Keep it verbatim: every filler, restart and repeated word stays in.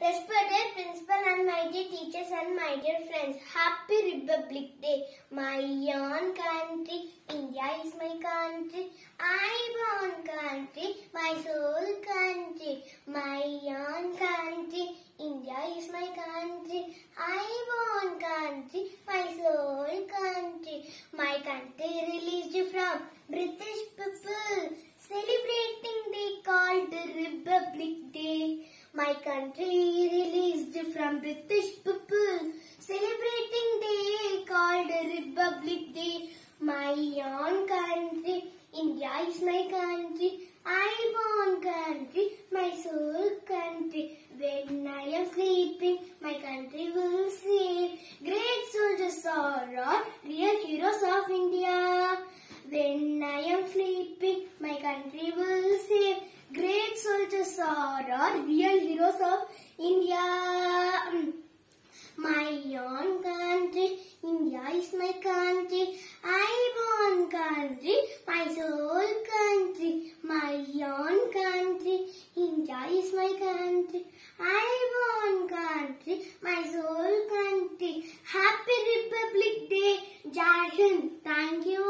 Respected principal and my dear teachers and my dear friends, Happy Republic Day. My own country, India is my country. I born country, my soul country. My own country, India is my country. I born country, my soul country. My country released from British people, celebrating day called Republic Day. My country released from British people, celebrating day called Republic Day. My own country, India is my country. I born country, my soul country. When I am sleeping, my country will save. Great soldiers are all real heroes of India. When I am sleeping, my country will save. Great soldiers are all real heroes of India. My own country, India is my country. I born country, my soul country. My own country, India is my country. I born country, my soul country. Happy Republic Day. Jai Hind. Thank you.